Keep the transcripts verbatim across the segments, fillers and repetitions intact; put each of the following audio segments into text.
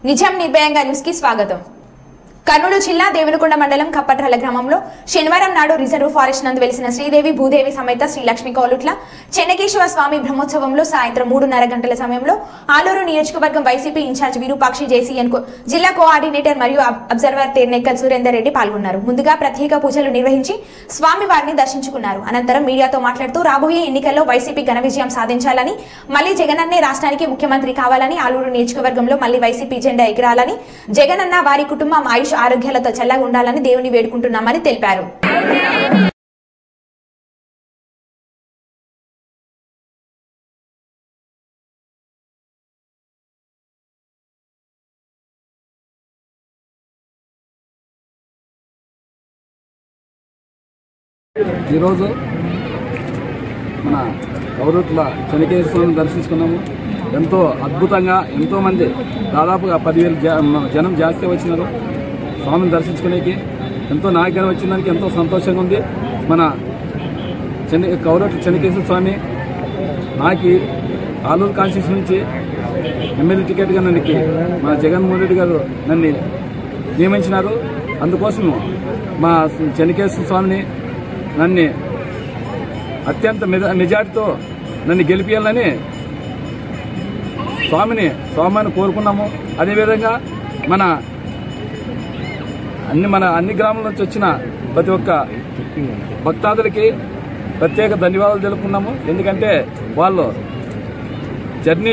నిజం నిర్భయంగా న్యూస్ కి స్వాగతం. కర్నూలు జిల్లా దేవనకొండ మండలం కప్పట్రల గ్రామంలో శనివారం నాడు రిజర్వ్ ఫారెస్ట్ నందు వెలిసిన శ్రీదేవి భూదేవి సమేత శ్రీ లక్ష్మీ కోలుట్ల చెన్నకేశవ స్వామి బ్రహ్మోత్సవంలో సాయంత్రం మూడున్నర గంటల సమయంలో ఆలూరు నియోజకవర్గం వైసీపీ ఇన్ఛార్జ్ విరూపాక్షి జేసీఎన్ జిల్లా కోఆర్డినేటర్ మరియు అబ్జర్వర్ తేర్నెక్కల్ సురేందర్ రెడ్డి పాల్గొన్నారు. ముందుగా ప్రత్యేక పూజలు నిర్వహించి స్వామి వారిని దర్శించుకున్నారు. అనంతరం మీడియాతో మాట్లాడుతూ రాబోయే ఎన్నికల్లో వైసీపీ ఘన విజయం సాధించాలని, మళ్లీ జగనన్నే రాష్ట్రానికి ముఖ్యమంత్రి కావాలని, ఆలూరు నియోజకవర్గంలో మళ్లీ వైసీపీ జెండా ఎగిరాలని, జగనన్న వారి కుటుంబం ఆయుష్ ఆరోగ్యాలతో చల్లగా ఉండాలని దేవుని వేడుకుంటున్నామని తెలిపారు. ఈరోజు మన గౌరవట్ల చెన్నకేశవ స్వామిని దర్శించుకున్నాము. ఎంతో అద్భుతంగా ఎంతోమంది దాదాపుగా పదివేలు జనం జాస్తి వచ్చినారు స్వామిని దర్శించుకునేకి. ఎంతో నాయకులు వచ్చిన దానికి ఎంతో సంతోషంగా ఉంది. మన చెన్న గౌరవట్ల చెన్నకేశవ స్వామి నాకు ఆలూరు కాన్స్టిట్యూషన్ నుంచి ఎమ్మెల్యే టికెట్గా నన్ను మన జగన్మోహన్ రెడ్డి గారు నన్ను నియమించినారు. అందుకోసం మా చెన్నకేశవ స్వామిని నన్ను అత్యంత మెజార్టీతో నన్ను గెలిపించాలని స్వామిని స్వామిని కోరుకున్నాము. అదేవిధంగా మన అన్ని మన అన్ని గ్రామాల నుంచి వచ్చిన ప్రతి ఒక్క భక్తాదులకి ప్రత్యేక ధన్యవాదాలు తెలుపుకున్నాము. ఎందుకంటే వాళ్ళు జర్నీ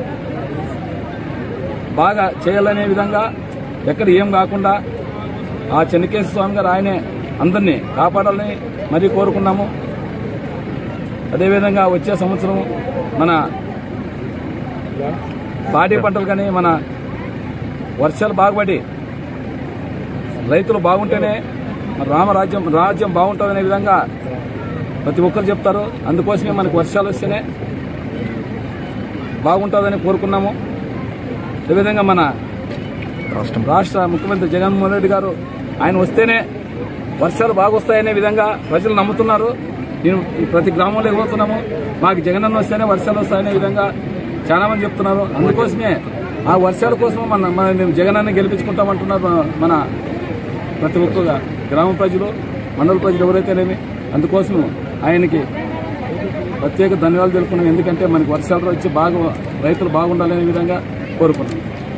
బాగా చేయాలనే విధంగా ఎక్కడ ఏం కాకుండా ఆ చెన్నకేశవ స్వామి గారు ఆయనే అందరినీ కాపాడాలని మరీ కోరుకున్నాము. అదేవిధంగా వచ్చే సంవత్సరం మన పాడి పంటలు కానీ మన వర్షాలు బాగుపడి రైతులు బాగుంటేనే రామరాజ్యం రాజ్యం బాగుంటుందనే విధంగా ప్రతి ఒక్కరు చెప్తారు. అందుకోసమే మనకు వర్షాలు వస్తేనే బాగుంటుందని కోరుకున్నాము. అదేవిధంగా మన రాష్ట్ర ముఖ్యమంత్రి జగన్మోహన్ రెడ్డి గారు ఆయన వస్తేనే వర్షాలు బాగొస్తాయనే విధంగా ప్రజలు నమ్ముతున్నారు. నేను ప్రతి గ్రామంలో ఎగురుతున్నాము, మాకు జగనన్న వస్తేనే వర్షాలు వస్తాయనే విధంగా చాలా మంది చెప్తున్నారు. అందుకోసమే ఆ వర్షాల కోసం మన మేము జగనన్న గెలిపించుకుంటామంటున్నారు మన ప్రతి ఒక్క గ్రామ ప్రజలు, మండల ప్రజలు ఎవరైతేనేమి. అందుకోసం ఆయనకి ప్రత్యేక ధన్యవాదాలు తెలుపుకున్నాం. ఎందుకంటే మనకి వర్షాలు వచ్చి బాగా రైతులు బాగుండాలనే విధంగా కోరుకున్నాం.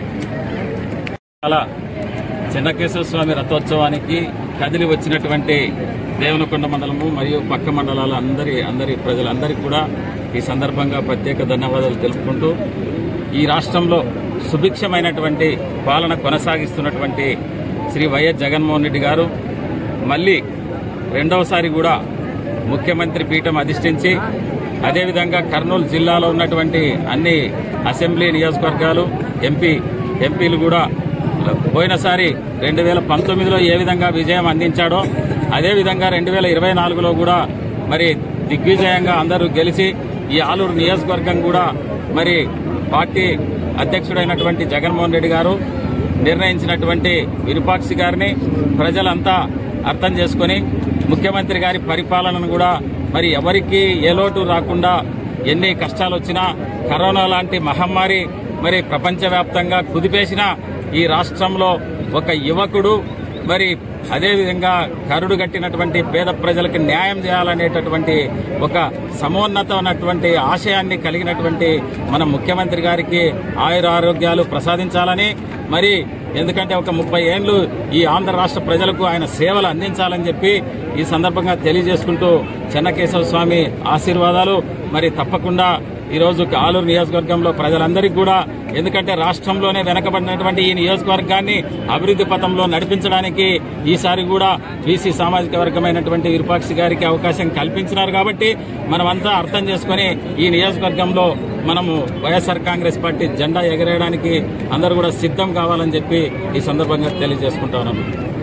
అలా చెన్నకేశవ స్వామి రథోత్సవానికి కదిలి వచ్చినటువంటి దేవనకొండ మండలము మరియు పక్క మండలాల అందరి అందరి ప్రజలందరికీ కూడా ఈ సందర్భంగా ప్రత్యేక ధన్యవాదాలు తెలుపుకుంటూ, ఈ రాష్ట్రంలో సుభిక్షమైనటువంటి పాలన కొనసాగిస్తున్నటువంటి శ్రీ వైఎస్ జగన్మోహన్ రెడ్డి గారు మళ్లీ రెండవసారి కూడా ముఖ్యమంత్రి పీఠం అధిష్ఠించి, అదేవిధంగా కర్నూలు జిల్లాలో ఉన్నటువంటి అన్ని అసెంబ్లీ నియోజకవర్గాలు ఎంపీ ఎంపీలు కూడా పోయినసారి రెండు వేల పంతొమ్మిదిలో ఏ విధంగా విజయం అందించాడో అదేవిధంగా రెండు వేల ఇరవై నాలుగులో కూడా మరి దిగ్విజయంగా అందరూ గెలిచి ఈ ఆలూరు నియోజకవర్గం కూడా మరి పార్టీ అధ్యక్షుడైనటువంటి జగన్మోహన్ రెడ్డి గారు నిర్ణయించినటువంటి విరూపాక్షి గారిని ప్రజలంతా అర్థం చేసుకుని ముఖ్యమంత్రి గారి పరిపాలనను కూడా మరి ఎవరికి ఏ లోటు రాకుండా, ఎన్ని కష్టాలు వచ్చినా కరోనా లాంటి మహమ్మారి మరి ప్రపంచవ్యాప్తంగా కుదిపేసిన ఈ రాష్ట్రంలో ఒక యువకుడు మరి అదేవిధంగా కరుడు గట్టినటువంటి పేద ప్రజలకు న్యాయం చేయాలనేటటువంటి ఒక సమోన్నతమైనటువంటి ఆశయాన్ని కలిగినటువంటి మన ముఖ్యమంత్రి గారికి ఆయుర ఆరోగ్యాలు ప్రసాదించాలని, మరి ఎందుకంటే ఒక ముప్పై ఏళ్లు ఈ ఆంధ్ర రాష్ట్ర ప్రజలకు ఆయన సేవలు అందించాలని చెప్పి ఈ సందర్భంగా తెలియజేసుకుంటూ చెన్నకేశవ స్వామి ఆశీర్వాదాలు మరి తప్పకుండా ఈరోజు ఆలూరు నియోజకవర్గంలో ప్రజలందరికీ కూడా, ఎందుకంటే రాష్ట్రంలోనే వెనకబడినటువంటి ఈ నియోజకవర్గాన్ని అభివృద్ధి పథంలో నడిపించడానికి ఈసారి కూడా బీసీ సామాజిక వర్గమైనటువంటి విరూపాక్షి గారికి అవకాశం కల్పించినారు. కాబట్టి మనమంతా అర్థం చేసుకుని ఈ నియోజకవర్గంలో మనము వైఎస్ఆర్ కాంగ్రెస్ పార్టీ జెండా ఎగరేయడానికి అందరూ కూడా సిద్ధం కావాలని చెప్పి ఈ సందర్భంగా తెలియజేసుకుంటా ఉన్నాము.